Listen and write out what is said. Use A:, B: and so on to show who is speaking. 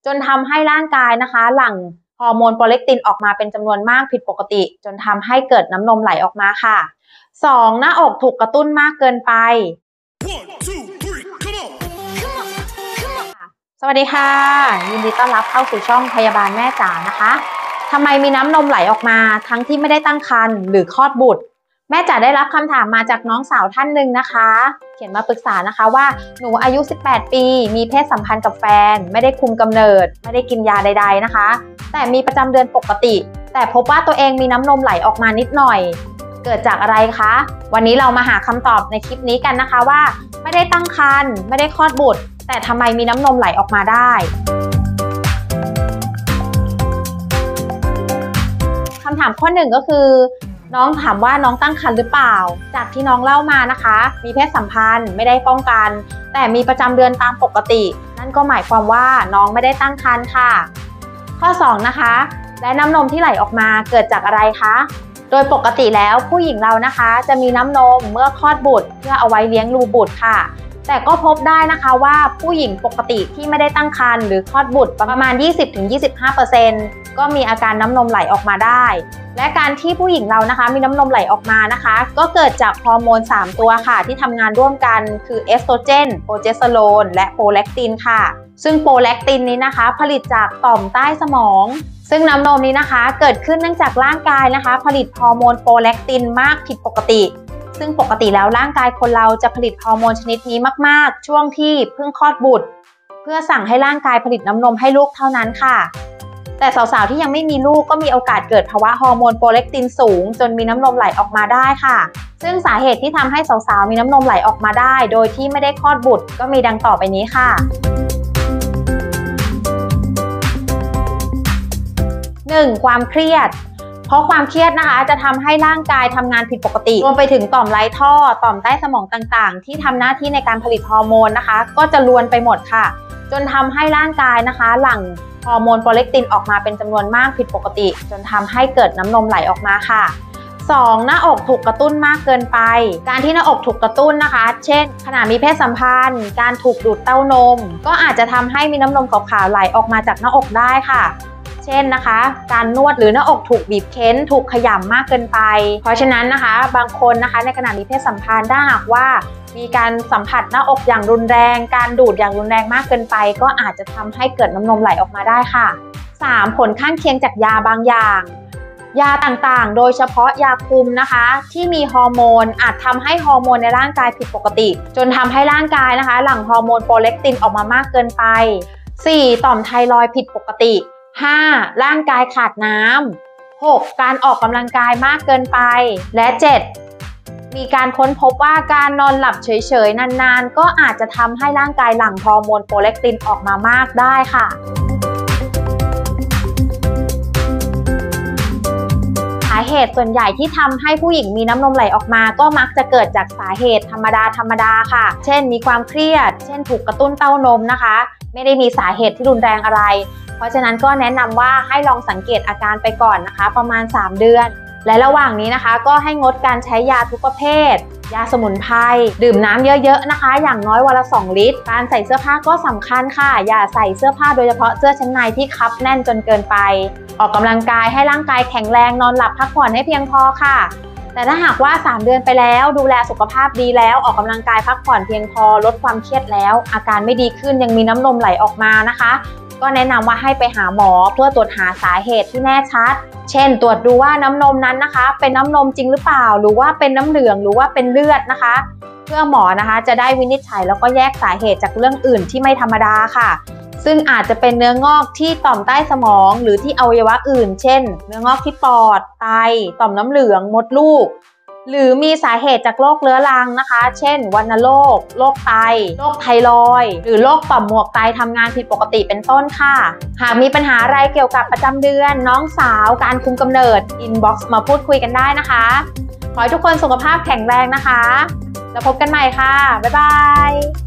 A: จนทำให้ร่างกายนะคะหลั่งฮอร์โมนโปรเลกตินออกมาเป็นจำนวนมากผิดปกติจนทำให้เกิดน้ำนมไหลออกมาค่ะ 2. หน้าอกถูกกระตุ้นมากเกินไป สวัสดีค่ะยินดีต้อนรับเข้าสู่ช่องพยาบาลแม่จ๋านะคะทำไมมีน้ำนมไหลออกมาทั้งที่ไม่ได้ตั้งครรภ์หรือคลอดบุตรแม่จ๋าได้รับคำถามมาจากน้องสาวท่านหนึ่งนะคะเขียนมาปรึกษานะคะว่าหนูอายุ18ปีมีเพศสัมพันธ์กับแฟนไม่ได้คุมกำเนิดไม่ได้กินยาใดๆนะคะแต่มีประจำเดือนปกติแต่พบว่าตัวเองมีน้ำนมไหลออกมานิดหน่อยเกิดจากอะไรคะวันนี้เรามาหาคำตอบในคลิปนี้กันนะคะว่าไม่ได้ตั้งครรภ์ไม่ได้คลอดบุตรแต่ทำไมมีน้ำนมไหลออกมาได้คำถามข้อหนึ่งก็คือน้องถามว่าน้องตั้งครรภ์หรือเปล่าจากที่น้องเล่ามานะคะมีเพศสัมพันธ์ไม่ได้ป้องกันแต่มีประจำเดือนตามปกตินั่นก็หมายความว่าน้องไม่ได้ตั้งครรภ์ค่ะข้อ2นะคะและน้ำนมที่ไหลออกมาเกิดจากอะไรคะโดยปกติแล้วผู้หญิงเรานะคะจะมีน้ำนมเมื่อคลอดบุตรเพื่อเอาไว้เลี้ยงลูกบุตรค่ะแต่ก็พบได้นะคะว่าผู้หญิงปกติที่ไม่ได้ตั้งครรภ์หรือคลอดบุตรประมาณ 20-25% ก็มีอาการน้ำนมไหลออกมาได้และการที่ผู้หญิงเรานะคะมีน้ำนมไหลออกมานะคะก็เกิดจากฮอร์โมน3ตัวค่ะที่ทำงานร่วมกันคือเอสโตรเจนโปรเจสเตอโรนและโปรแลคตินค่ะซึ่งโปรแลคตินนี้นะคะผลิตจากต่อมใต้สมองซึ่งน้ำนมนี้นะคะเกิดขึ้นเนื่องจากร่างกายนะคะผลิตฮอร์โมนโปรแลคตินมากผิดปกติซึ่งปกติแล้วร่างกายคนเราจะผลิตฮอร์โมนชนิดนี้มากๆช่วงที่เพิ่งคลอดบุตรเพื่อสั่งให้ร่างกายผลิตน้ำนมให้ลูกเท่านั้นค่ะแต่สาวๆที่ยังไม่มีลูกก็มีโอกาสเกิดภาวะฮอร์โมนโปรเลคตินสูงจนมีน้ำนมไหลออกมาได้ค่ะซึ่งสาเหตุที่ทำให้สาวๆมีน้ำนมไหลออกมาได้โดยที่ไม่ได้คลอดบุตรก็มีดังต่อไปนี้ค่ะ 1. ความเครียดเพราะความเครียดนะคะจะทำให้ร่างกายทำงานผิดปกติรวมไปถึงต่อมไร้ท่อต่อมใต้สมองต่างๆที่ทำหน้าที่ในการผลิตฮอร์โมนนะคะก็จะรวนไปหมดค่ะจนทำให้ร่างกายนะคะหลั่งฮอร์โมนโปรเลคตินออกมาเป็นจำนวนมากผิดปกติจนทำให้เกิดน้ำนมไหลออกมาค่ะ 2. หน้าอกถูกกระตุ้นมากเกินไปการที่หน้าอกถูกกระตุ้นนะคะเช่นขณะมีเพศสัมพันธ์การถูกดูดเต้านมก็อาจจะทำให้มีน้ำนมขาวๆไหลออกมาจากหน้าอกได้ค่ะเช่นนะคะการนวดหรือหน้าอกถูกบีบเค้นถูกขยำมากเกินไปเพราะฉะนั้นนะคะบางคนนะคะในขณะมีเพศสัมพันธ์ถ้าหากว่ามีการสัมผัสหน้าอกอย่างรุนแรงการดูดอย่างรุนแรงมากเกินไปก็อาจจะทำให้เกิดน้ำนมไหลออกมาได้ค่ะ 3. ผลข้างเคียงจากยาบางอย่างยาต่างๆโดยเฉพาะยาคุมนะคะที่มีฮอร์โมนอาจทำให้ฮอร์โมนในร่างกายผิดปกติจนทำให้ร่างกายนะคะหลั่งฮอร์โมนโปรเลคตินออกมามากเกินไป 4. ต่อมไทรอยด์ผิดปกติ 5. ร่างกายขาดน้ำ 6. การออกกำลังกายมากเกินไปและ 7. มีการค้นพบว่าการนอนหลับเฉยๆนานๆก็อาจจะทำให้ร่างกายหลั่งฮอร์โมนโปรเลคตินออกมามากได้ค่ะสาเหตุส่วนใหญ่ที่ทำให้ผู้หญิงมีน้ำนมไหลออกมาก็มักจะเกิดจากสาเหตุธรรมดาค่ะเช่นมีความเครียดเช่นถูกกระตุ้นเต้านมนะคะไม่ได้มีสาเหตุที่รุนแรงอะไรเพราะฉะนั้นก็แนะนำว่าให้ลองสังเกตอาการไปก่อนนะคะประมาณ3เดือนและระหว่างนี้นะคะก็ให้งดการใช้ยาทุกประเภทยาสมุนไพรดื่มน้ำเยอะๆนะคะอย่างน้อยวันละ2 ลิตรการใส่เสื้อผ้าก็สำคัญค่ะอย่าใส่เสื้อผ้าโดยเฉพาะเสื้อชั้นในที่คับแน่นจนเกินไปออกกำลังกายให้ร่างกายแข็งแรงนอนหลับพักผ่อนให้เพียงพอค่ะแต่ถ้าหากว่า3เดือนไปแล้วดูแลสุขภาพดีแล้วออกกำลังกายพักผ่อนเพียงพอลดความเครียดแล้วอาการไม่ดีขึ้นยังมีน้ำนมไหลออกมานะคะก็แนะนำว่าให้ไปหาหมอเพื่อตรวจหาสาเหตุที่แน่ชัดเช่นตรวจดูว่าน้ำนมนั้นนะคะเป็นน้ำนมจริงหรือเปล่าหรือว่าเป็นน้ำเหลืองหรือว่าเป็นเลือดนะคะเพื่อหมอนะคะจะได้วินิจฉัยแล้วก็แยกสาเหตุจากเรื่องอื่นที่ไม่ธรรมดาค่ะซึ่งอาจจะเป็นเนื้องอกที่ต่อมใต้สมองหรือที่อวัยวะอื่นเช่นเนื้องอกที่ปอดไตต่อมน้ำเหลืองมดลูกหรือมีสาเหตุจากโรคเรื้อรังนะคะเช่นวัณโรคโรคไตโรคไทรอยด์หรือโรคต่อมหมวกไตทำงานผิดปกติเป็นต้นค่ะหากมีปัญหาอะไรเกี่ยวกับประจำเดือนน้องสาวการคุมกำเนิดอินบ็อกซ์มาพูดคุยกันได้นะคะขอให้ทุกคนสุขภาพแข็งแรงนะคะแล้วพบกันใหม่ค่ะบ๊ายบาย